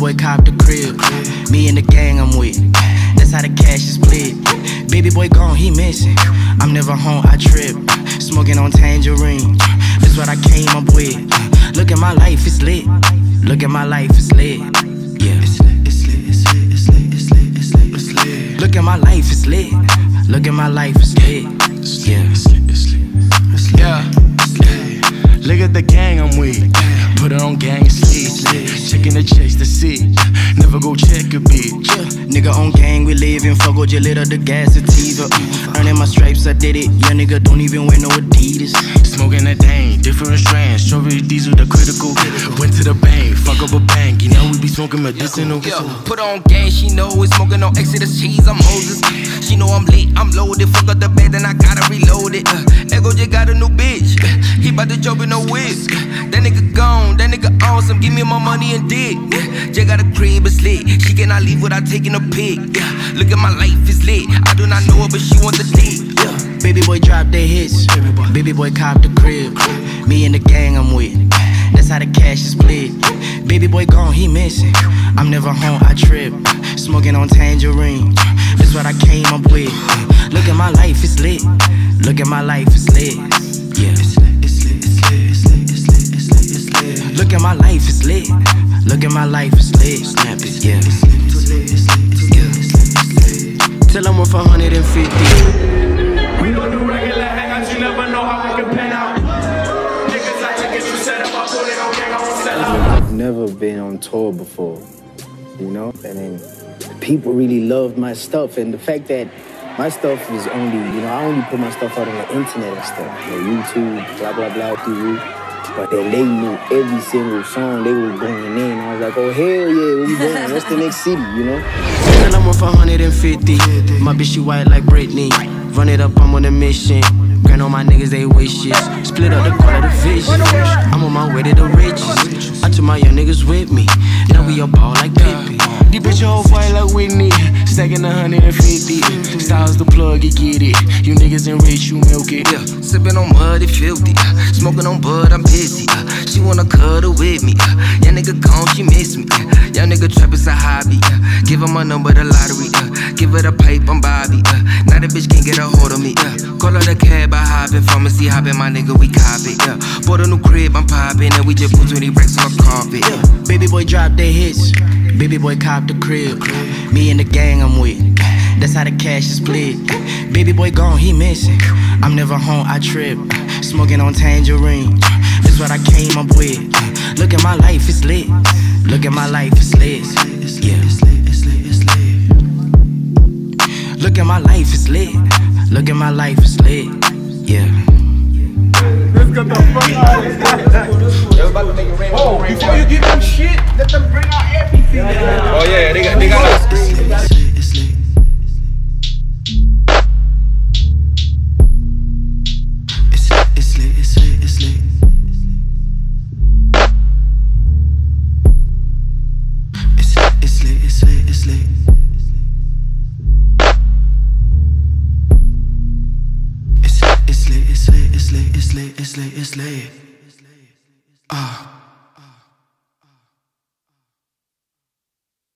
boy cop the crib. Me and the gang I'm with. That's how the cash is split. Baby boy gone, he missing. I'm never home, I trip. Smoking on tangerine. That's what I came up with. Look at my life, it's lit. Look at my life, it's lit. Yeah. Look at my life, it's lit. Look at my life, it's lit. Yeah. Yeah. Look at the gang I'm with. Put it on gang and sleep. Checking the checks to see. Never go check a bitch. Nigga on gang, we living. Fuck with your little, the gas sativa. Earning my stripes, I did it. Young nigga don't even wear no Adidas. Smoking that dang, different strands. Strawberry diesel, the critical. Went to the bank, fuck up a bank. You know we be smoking medicinal. Put on gang, she know it's smoking on Exodus cheese. I'm Moses. She know I'm lit, I'm loaded. Fuck up the bed, then I gotta reload it. Ego just got a new bitch. He bout to jump in no whisk. That nigga gone, that nigga awesome. Give me my money and dick. Jay got a crib, it's lit. She cannot leave without taking a pic. Look at my life, it's lit. I do not know her, but she want the dick. Baby boy drop their hits. Baby boy cop the crib. Me and the gang I'm with. That's how the cash is split. Baby boy gone, he missing. I'm never home, I trip. Smoking on tangerine. That's what I came up with. Look at my life, it's lit. Look at my life, it's lit. Yeah. Look at my life, it's lit. Look at my life, it's lit. Snap it, yeah. Till I'm worth 150. We don't do regular hangouts, you never know how we can pan out. Niggas like to get you set up, I put it on gang, I won't sell out. I've never been on tour before, you know? And then people really loved my stuff, and the fact that my stuff is only, you know, I only put my stuff out on the internet and stuff, you know, YouTube, blah, blah, blah, through. But then they knew every single song they were going in. I was like, oh, hell yeah, where we going? What's the next city, you know? Till I'm worth 150. My bitch, she white like Britney. Run it up, I'm on a mission. Grant all my niggas, they wishes. Split up the quarter, the vision. I'm on my way to the riches. I took my young niggas with me. Now we all ball like Pippin. These bitch whole fight like Whitney. Stacking 150. Styles the plug, you get it. You niggas in rich, you milk it. Yeah, sipping on mud, it filthy. Smoking on bud, I'm busy. She wanna cuddle with me. Young nigga gone, she miss me. Young nigga trap is a hobby. Give her my number, the lottery. Give her the pipe, I'm Bobby. Now the bitch can't get a hold of me. Call her the cab, I hop in. Pharmacy hopping, my nigga, we cop it. Bought a new crib, I'm popping. And we just put 20 racks on the carpet. Baby boy drop their hits. Baby boy cop the crib. Me and the gang I'm with. That's how the cash is split. Baby boy gone, he missing. I'm never home, I trip. Smoking on tangerine. That's what I came up with. Look at my life, it's lit. Look at my life, it's lit. Yeah. Look at my life, it's lit. Look at my life, it's lit. Yeah. Let's get the fuck out of here. Oh, before you give them shit, let them bring out everything. Oh yeah, they got like It's late.